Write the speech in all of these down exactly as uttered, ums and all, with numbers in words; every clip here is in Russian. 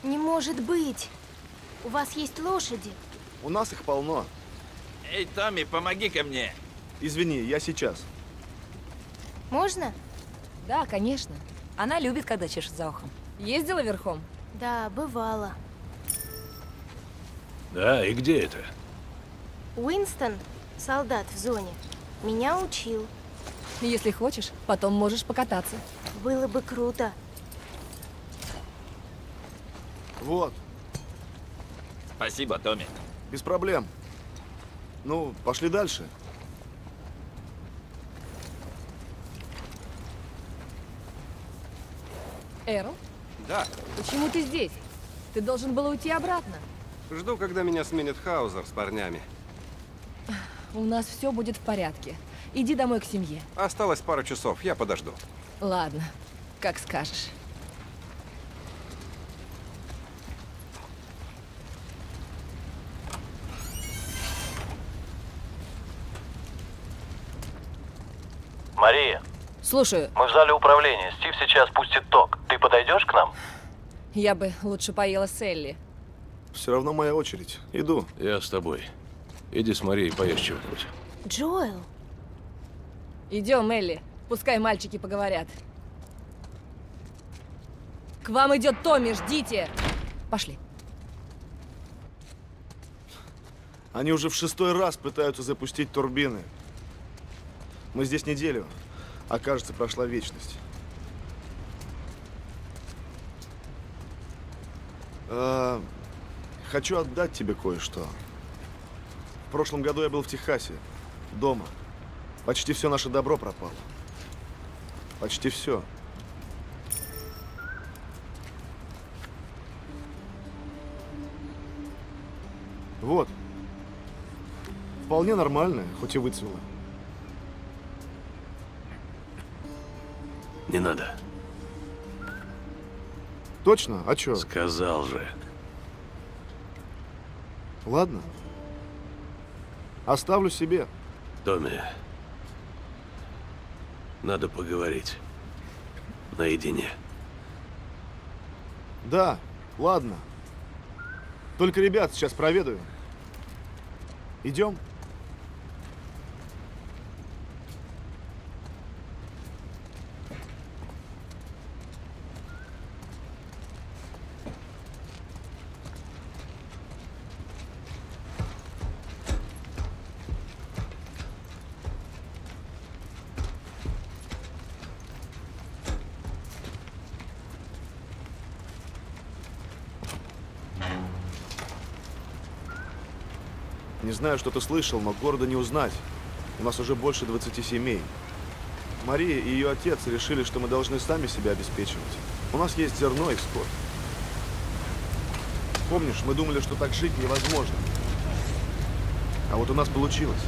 Не может быть. У вас есть лошади? У нас их полно. Эй, Томми, помоги-ка мне. Извини, я сейчас. Можно? Да, конечно. Она любит, когда чешет за ухом. Ездила верхом? Да, бывало. Да, и где это? Уинстон, солдат в зоне, меня учил. Если хочешь, потом можешь покататься. Было бы круто. Вот, Спасибо, Томми. без проблем. Ну, пошли дальше. Эрл, Да, почему ты здесь? Ты должен был уйти обратно. жду, когда меня сменит Хаузер с парнями. У нас все будет в порядке. Иди домой к семье. Осталось пару часов, я подожду. Ладно, как скажешь. Мария, Слушаю, мы в зале управления. Стив сейчас пустит ток. Ты подойдешь к нам? я бы лучше поела с Элли. Все равно моя очередь. Иду. Я с тобой. Иди с Марией, поешь чего-нибудь. Джоэл, Идем, Элли. Пускай мальчики поговорят. К вам идет Томми, ждите! Пошли. Они уже в шестой раз пытаются запустить турбины. Мы здесь неделю, а кажется, прошла вечность. А, хочу отдать тебе кое-что. В прошлом году я был в Техасе, дома. Почти все наше добро пропало. Почти все. Вот. Вполне нормальная, хоть и выцвела. Не надо. Точно? А чё? Сказал же. Ладно. Оставлю себе. Томми, надо поговорить. Наедине. Да, ладно. Только ребят сейчас проведаю. Идем? Не знаю, что ты слышал, но города не узнать. У нас уже больше двадцати семей. Мария и ее отец решили, что мы должны сами себя обеспечивать. У нас есть зерно и скот. Помнишь, мы думали, что так жить невозможно. А вот у нас получилось.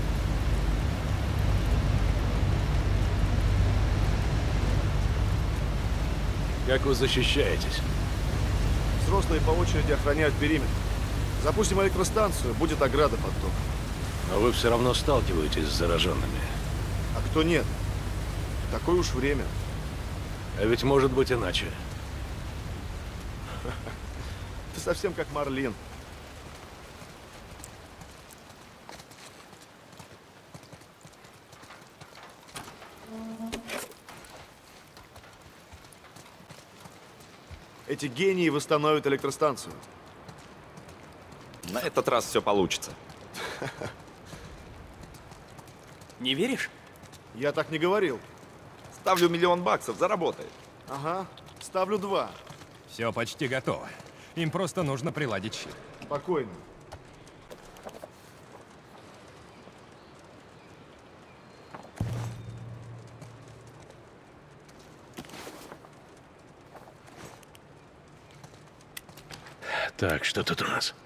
Как вы защищаетесь? Взрослые по очереди охраняют периметр. Запустим электростанцию, будет ограда под ток. Но вы все равно сталкиваетесь с зараженными. А кто нет? Такое уж время. А ведь может быть иначе. Ты совсем как Марлин. Эти гении восстановят электростанцию. На этот раз все получится. Не веришь? Я так не говорил. Ставлю миллион баксов, заработает. Ага, ставлю два. Все почти готово. Им просто нужно приладить щит. Спокойно. Так, что тут у нас?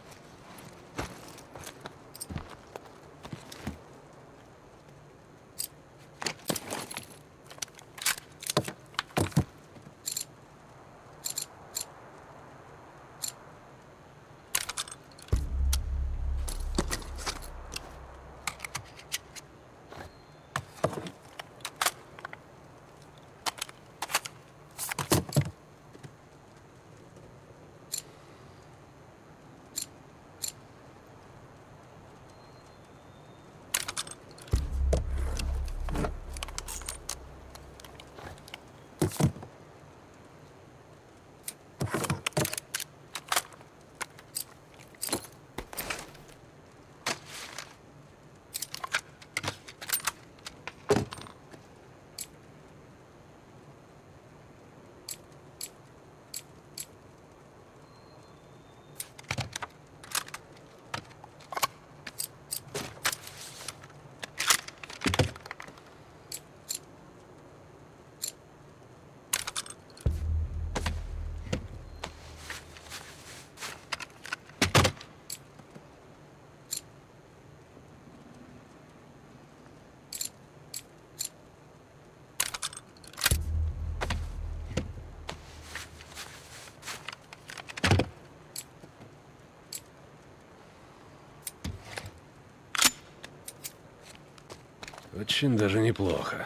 Очень даже неплохо.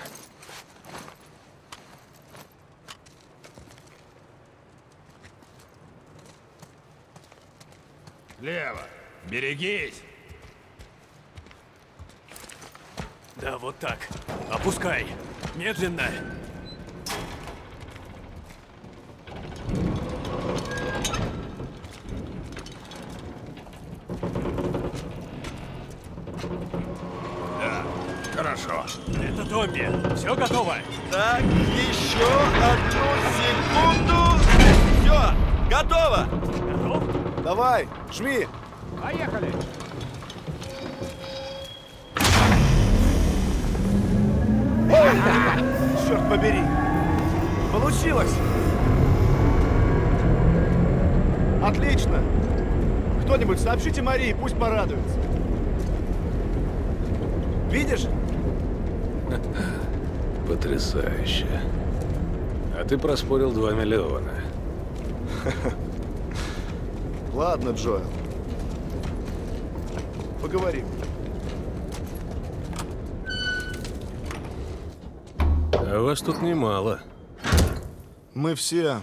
Лево. Берегись. Да, вот так. Опускай. Медленно. Да, хорошо. Это Томми. Все готово? Так, еще одну секунду. Все, готово. Готов? Давай, жми! Поехали. Черт побери! Получилось! Отлично! Кто-нибудь сообщите Марии, пусть порадуется. Видишь? Потрясающе. А ты проспорил два миллиона. Ладно, Джоэл. Поговорим. А вас тут немало. Мы все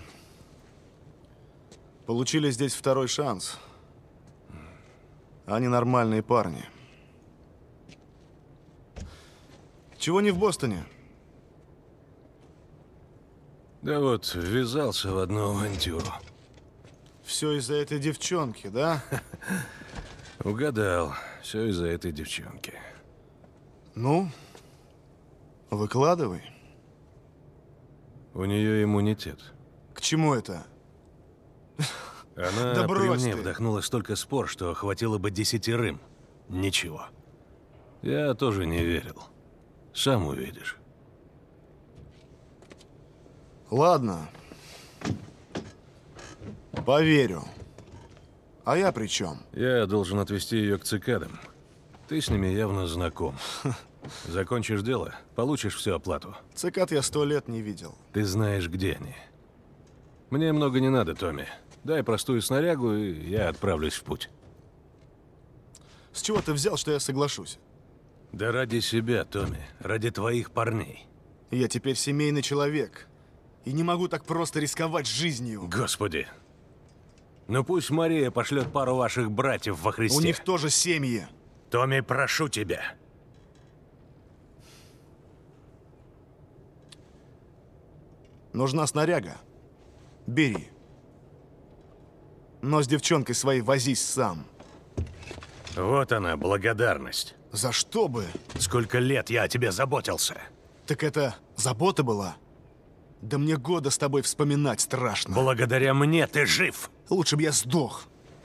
получили здесь второй шанс. Они нормальные парни. Чего не в Бостоне? Да вот, ввязался в одну авантюру. Все из-за этой девчонки, да? Угадал. Все из-за этой девчонки. Ну, выкладывай. У нее иммунитет. К чему это? Она Да при брось мне ты. вдохнула столько спор, что хватило бы десятерым. Ничего. Я тоже не верил. Сам увидишь. Ладно. Поверю. А я при чем? Я должен отвезти ее к цикадам. Ты с ними явно знаком. Закончишь дело, получишь всю оплату. Цикад я сто лет не видел. Ты знаешь, где они. Мне много не надо, Томми. Дай простую снарягу, и я отправлюсь в путь. С чего ты взял, что я соглашусь? Да ради себя, Томми. Ради твоих парней. Я теперь семейный человек. И не могу так просто рисковать жизнью. Господи. Ну пусть Мария пошлет пару ваших братьев во Христе. У них тоже семьи. Томми, прошу тебя. Нужна снаряга. Бери. Но с девчонкой своей возись сам. Вот она, благодарность. За что бы? Сколько лет я о тебе заботился. Так это забота была? Да мне года с тобой вспоминать страшно. Благодаря мне ты жив. Лучше бы я сдох.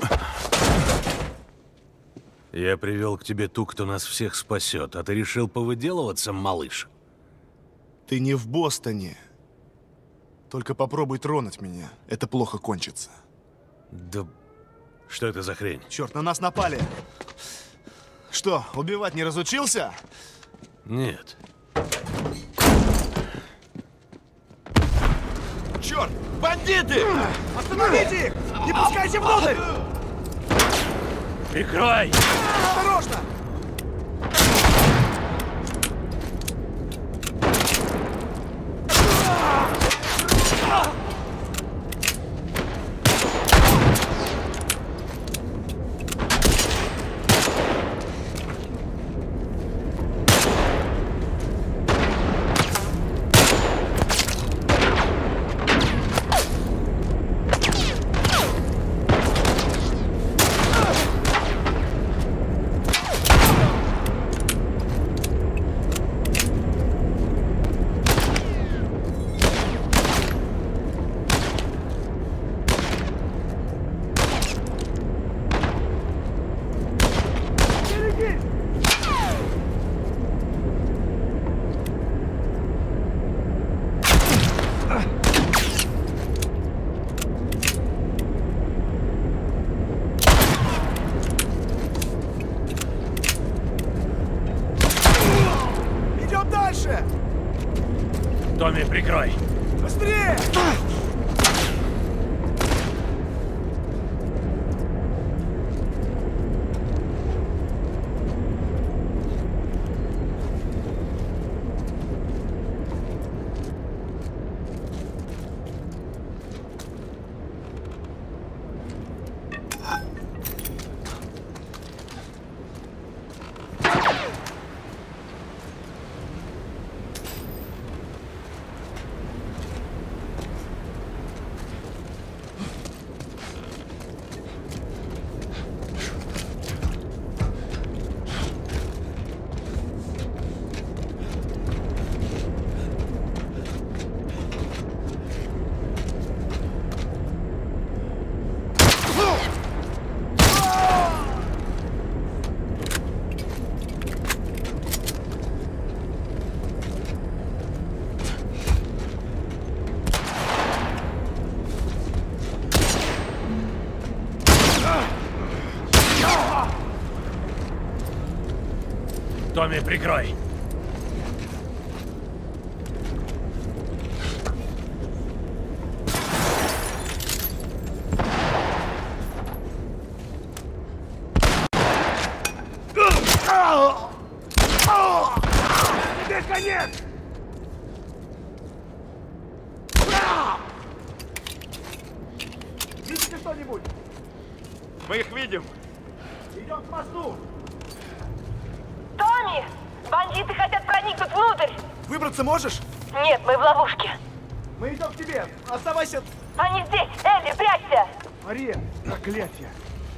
Я привел к тебе ту, кто нас всех спасет, а ты решил повыделываться, малыш? Ты не в Бостоне. Только попробуй тронуть меня. Это плохо кончится. Да... Что это за хрень? Черт, на нас напали. Что, убивать не разучился? Нет. Черт, бандиты! Остановите их! Не пускайте внутрь! Прикрой! Осторожно! Идем дальше! Томми, прикрой! Быстрее! Томми, прикрой. Тебе конец! Видите что-нибудь? Мы их видим. Идем к мосту. Томми! Бандиты хотят проникнуть внутрь! Выбраться можешь? Нет, мы в ловушке. Мы идем к тебе. Оставайся. Они здесь! Элли, прячься! Мария, проклятие.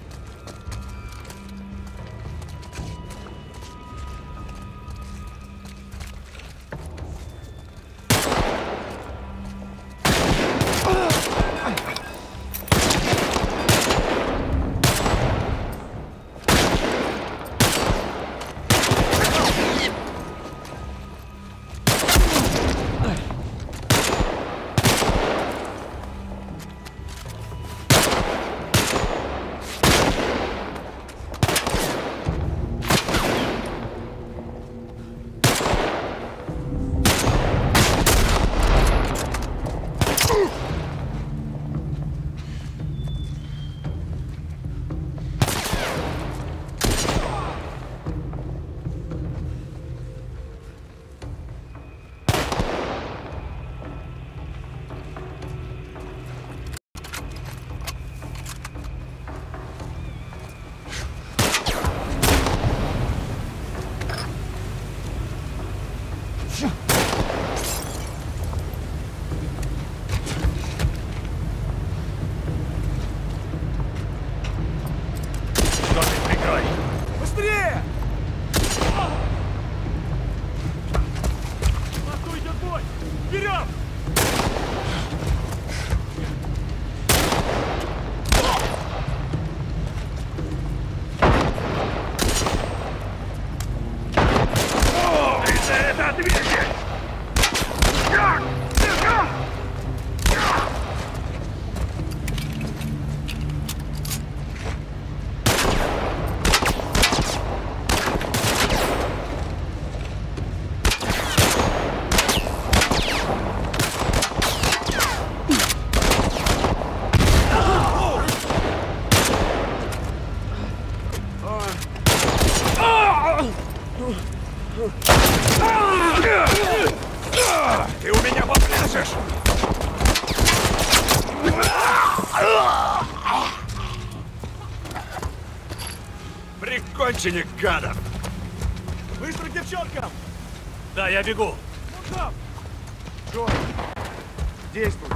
Быстрее! Мосту идет бой! Вперед! Ты за это ответишь! Ты у меня попляшешь! Прикончили гадов! Быстро к девчонкам! Да, я бегу. Джон, действуй.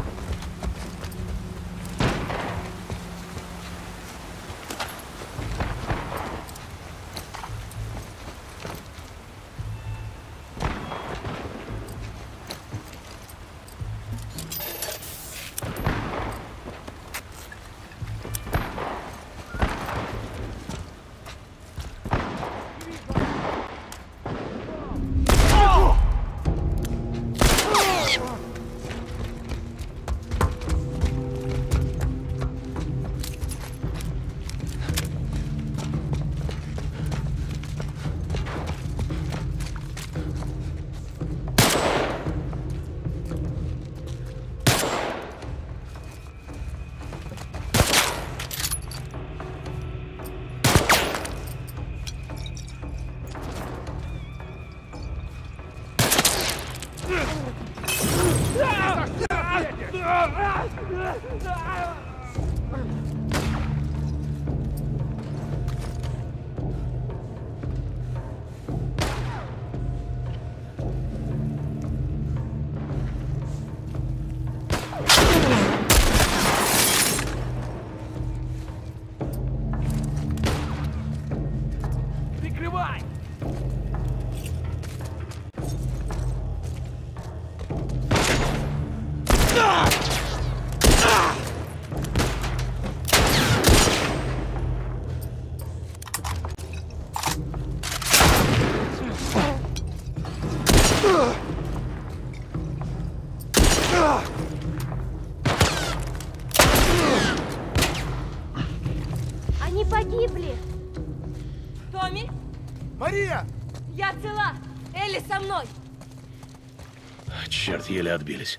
Прикрывай! Они погибли! Томми, Мария! Я цела! Элли со мной! Черт, еле отбились.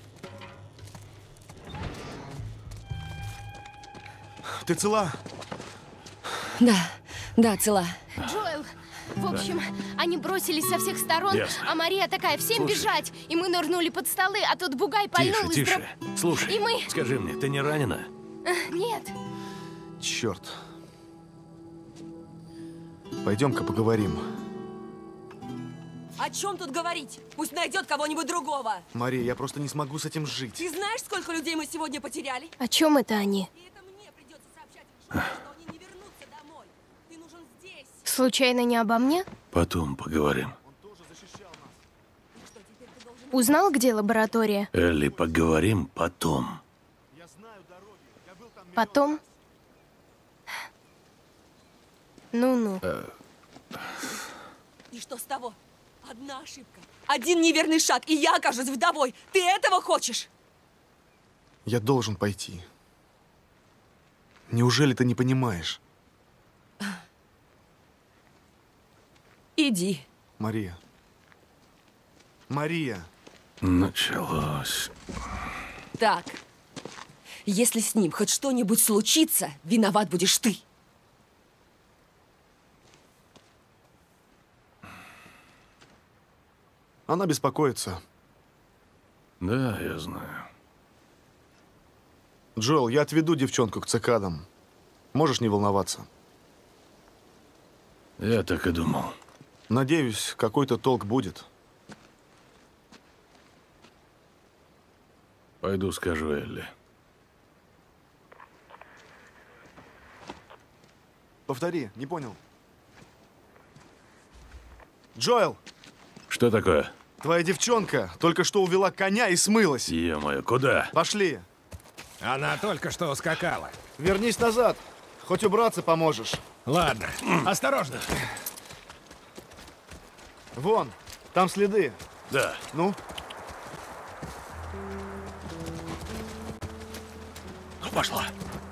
Ты цела? Да, да, цела. Джоэл, в общем, они бросились со всех сторон, Ясно. а Мария такая, всем Слушай. бежать. И мы нырнули под столы, а тут бугай пальнул Тише, из дроп... тише. Слушай, И мы... скажи мне, ты не ранена? Нет. Черт. Пойдем-ка поговорим. О чем тут говорить? Пусть найдет кого-нибудь другого. Мария, я просто не смогу с этим жить. Ты знаешь, сколько людей мы сегодня потеряли? О чем это они? И это мне придется сообщать им, что они не вернутся домой. Ты нужен здесь. Случайно не обо мне? Потом поговорим. Узнал, где лаборатория? Элли, поговорим потом. Потом? Ну-ну. И что с того? Одна ошибка. Один неверный шаг, и я окажусь вдовой. Ты этого хочешь? Я должен пойти. Неужели ты не понимаешь? Иди. Мария. Мария. Началось. Так. Если с ним хоть что-нибудь случится, виноват будешь ты. Она беспокоится. Да, я знаю. Джоэл, я отведу девчонку к цикадам. Можешь не волноваться. Я так и думал. Надеюсь, какой-то толк будет. Пойду скажу Элли. Повтори, не понял. Джоэл! Что такое? Твоя девчонка только что увела коня и смылась. Е-мое, куда? Пошли. Она только что ускакала. Вернись назад. Хоть убраться поможешь. Ладно, осторожно. Вон, там следы. Да. Ну? Ну, пошла.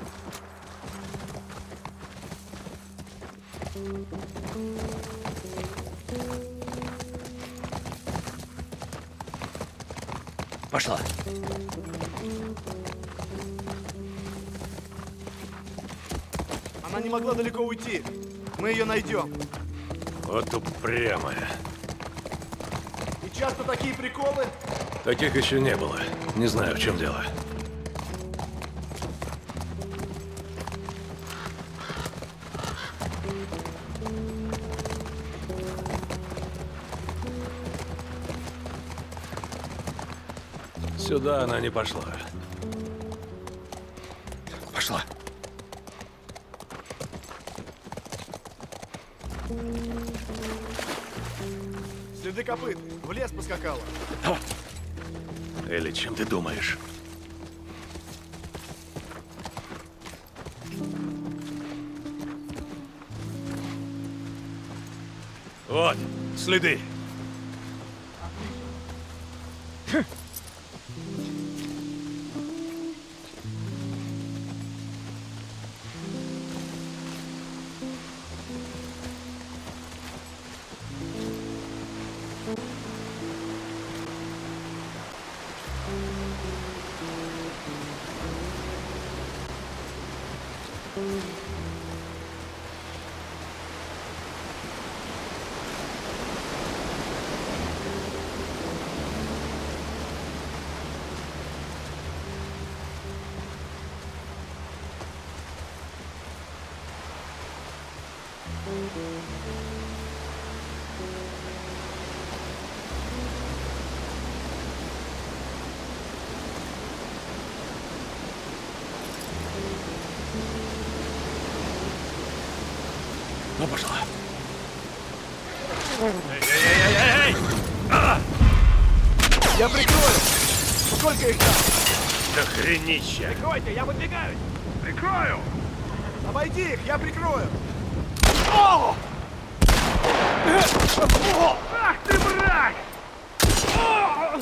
Пошла. Она не могла далеко уйти. Мы ее найдем. Вот упрямая. И часто такие приколы? Таких еще не было. Не знаю, в чем дело. Сюда она не пошла. Пошла. Следы копыт. В лес поскакала. Элли, чем ты думаешь? Вот, следы. Ну, пошла. Эй-эй-эй-эй-эй! А! Я прикрою. Сколько их там? Охренища! Прикройте, я выдвигаюсь! Прикрою! Обойди их, я прикрою. О! Ах ты, мразь! О!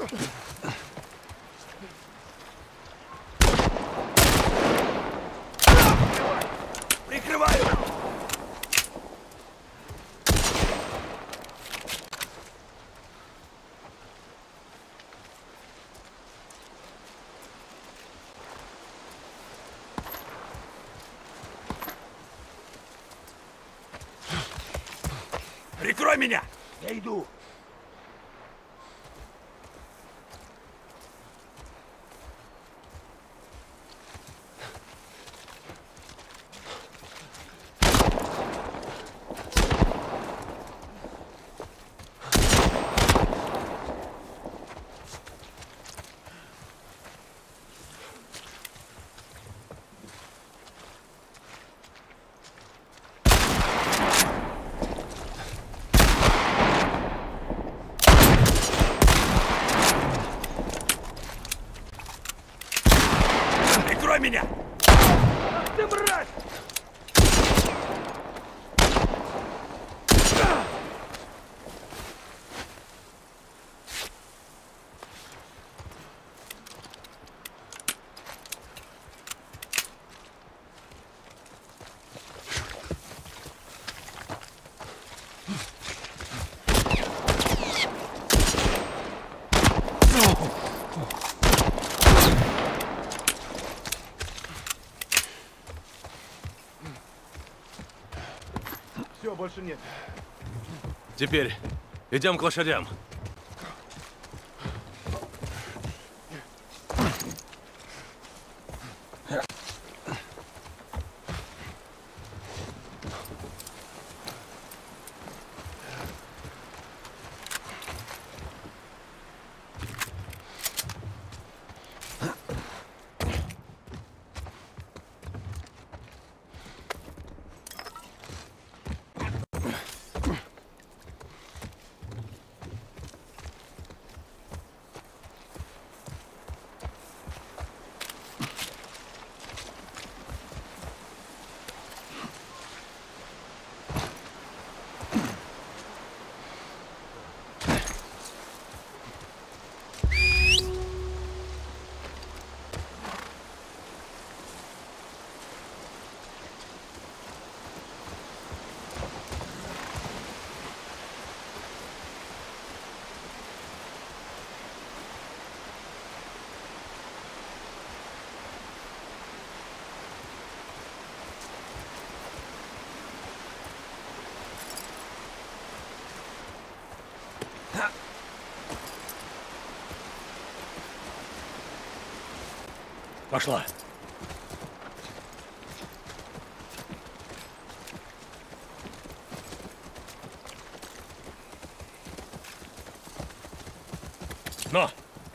Прикрываю! Прикрой меня! Я иду! Прикрой меня! Ах ты, мразь! Все, больше нет. Теперь идем к лошадям. Пошла. Но!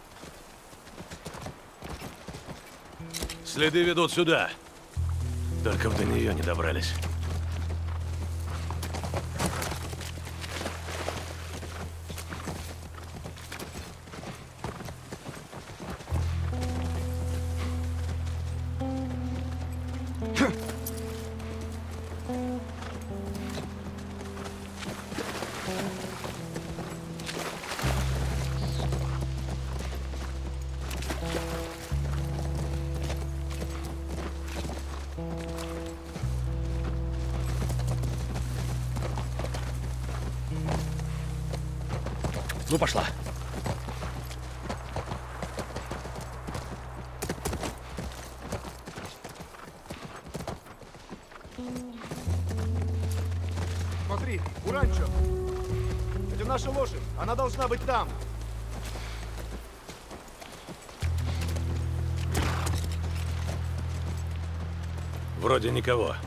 Следы ведут сюда. Только бы до нее не добрались. Ну, пошла. Смотри, у ранчо. Это наша лошадь. Она должна быть там. Вроде никого.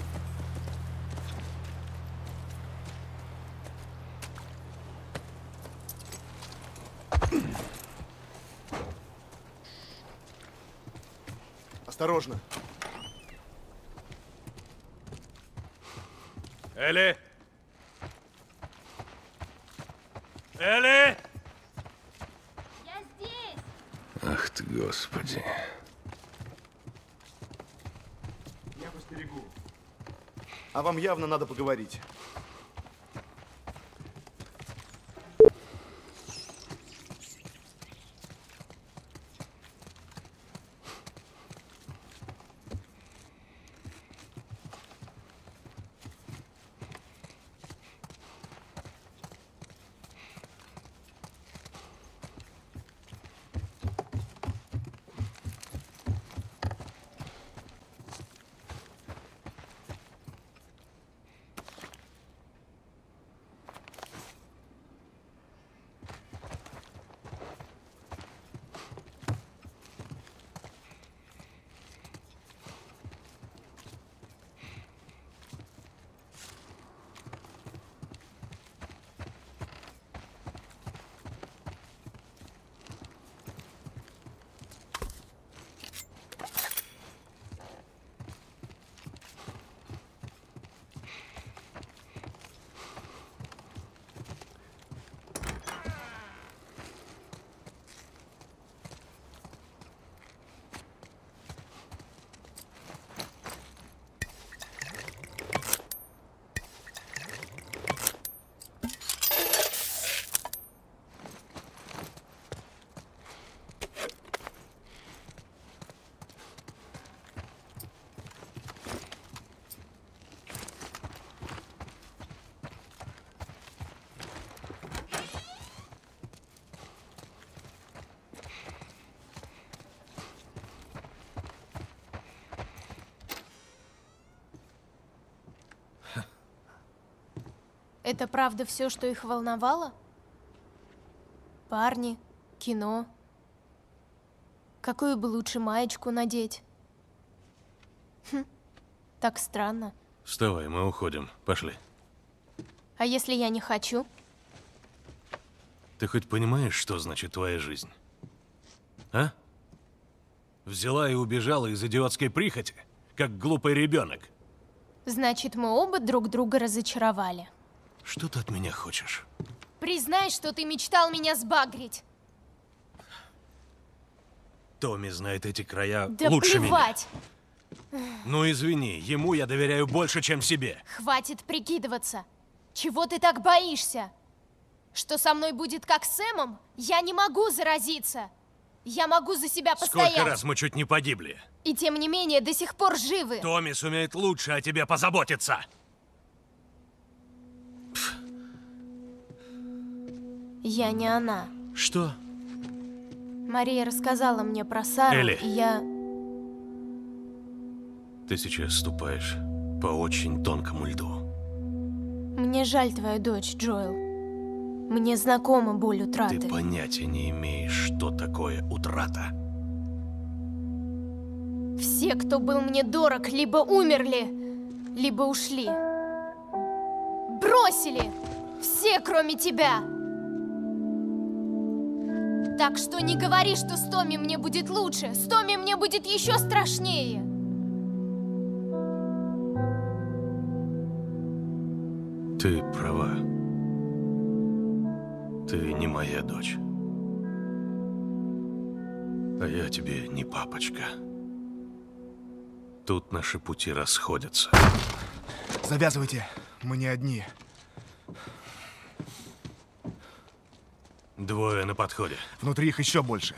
Осторожно. Элли! Элли! Я здесь! Ах ты, Господи. Я постерегу. А вам явно надо поговорить. Это правда все, что их волновало? Парни, кино. Какую бы лучше маечку надеть? Хм, так странно. Вставай, мы уходим. Пошли. А если я не хочу? Ты хоть понимаешь, что значит твоя жизнь? А? Взяла и убежала из идиотской прихоти, как глупый ребенок. Значит, мы оба друг друга разочаровали. Что ты от меня хочешь? Признай, что ты мечтал меня сбагрить. Томми знает эти края Да лучше плевать. меня. Ну извини, ему я доверяю больше, чем себе. Хватит прикидываться. Чего ты так боишься? Что со мной будет как с Сэмом? Я не могу заразиться. Я могу за себя постоять. Сколько раз мы чуть не погибли? И тем не менее до сих пор живы. Томми сумеет лучше о тебе позаботиться. Я не она. Что? Мария рассказала мне про Сару, Элли. и я... Ты сейчас ступаешь по очень тонкому льду. Мне жаль твою дочь, Джоэл. Мне знакома боль утраты. Ты понятия не имеешь, что такое утрата. Все, кто был мне дорог, либо умерли, либо ушли. Бросили! Все, кроме тебя! Так что не говори, что с Томми мне будет лучше. С Томми мне будет еще страшнее. Ты права. Ты не моя дочь. А я тебе не папочка. Тут наши пути расходятся. Завязывайте, мы не одни. Двое на подходе. Внутри их еще больше.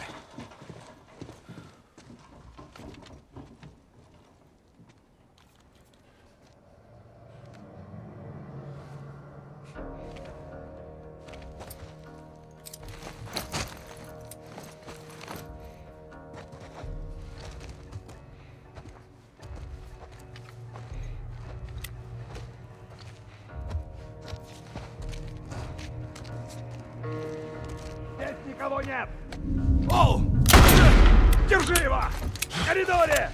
Здесь никого нет! Оу! Держи его! В коридоре!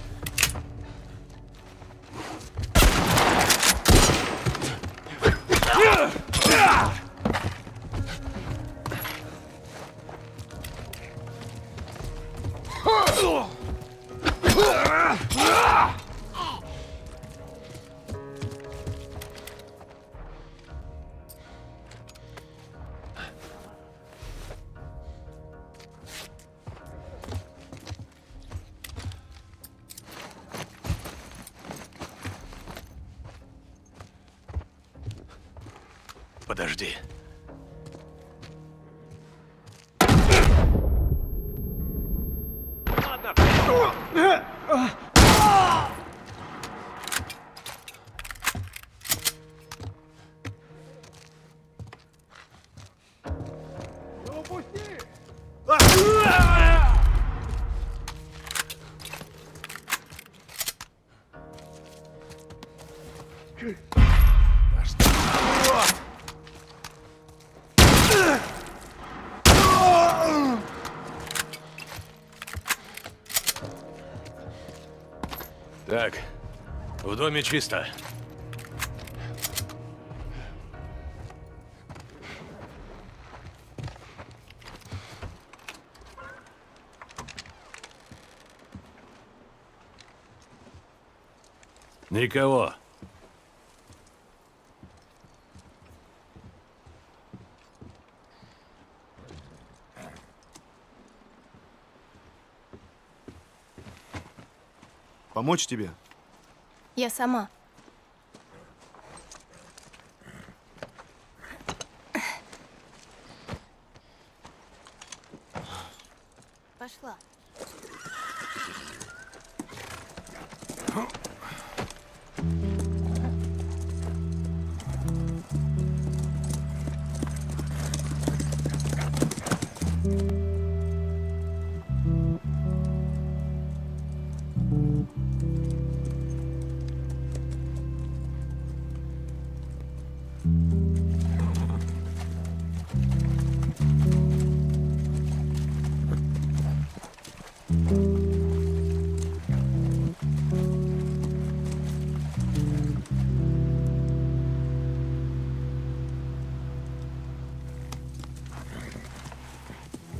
Подожди. Ну пусти! Так, в доме чисто. Никого. Помочь тебе? Я сама. Пошла.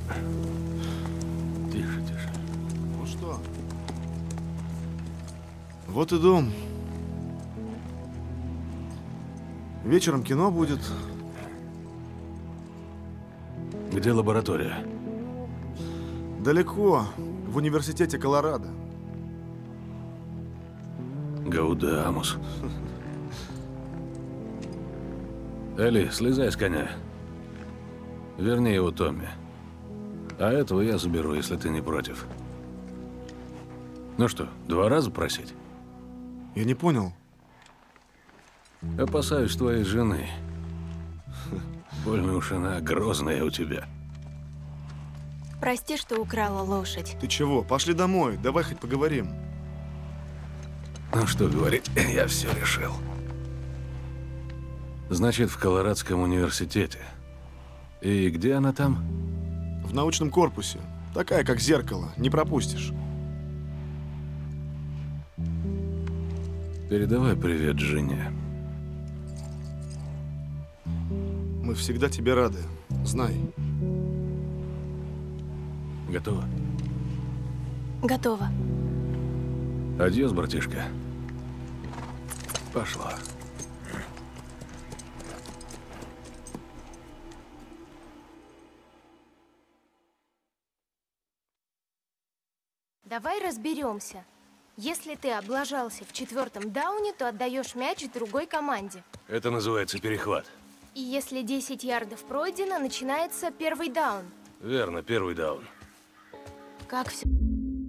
Тише, тише. Ну что? Вот и дом. Вечером кино будет. Где лаборатория? Далеко, в университете Колорадо. Гаудамус. Элли, слезай с коня. Верни его Томми. А этого я заберу, если ты не против. Ну что, два раза просить? Я не понял. Опасаюсь твоей жены. Больно уж она грозная у тебя. Прости, что украла лошадь. Ты чего? Пошли домой, давай хоть поговорим. Ну что говорить, я все решил. Значит, в Колорадском университете. И где она там? В научном корпусе. Такая, как зеркало, не пропустишь. Передавай привет жене. Мы всегда тебе рады. Знай. Готово? Готово. Адьос, братишка. Пошла. Давай разберемся. Если ты облажался в четвертом дауне, то отдаешь мяч другой команде. Это называется перехват. И если десять ярдов пройдено, начинается первый даун. Верно, первый даун. Как все...